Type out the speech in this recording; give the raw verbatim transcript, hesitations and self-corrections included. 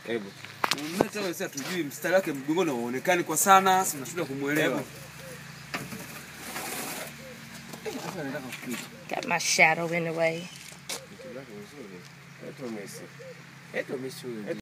Hebu. Mleta wewe sasa tujui mstari wake mgongoni uonekani kwa sana, si tunashindwa kumuelewa. Got my shadow in the way. Eto Messi. Eto Messi.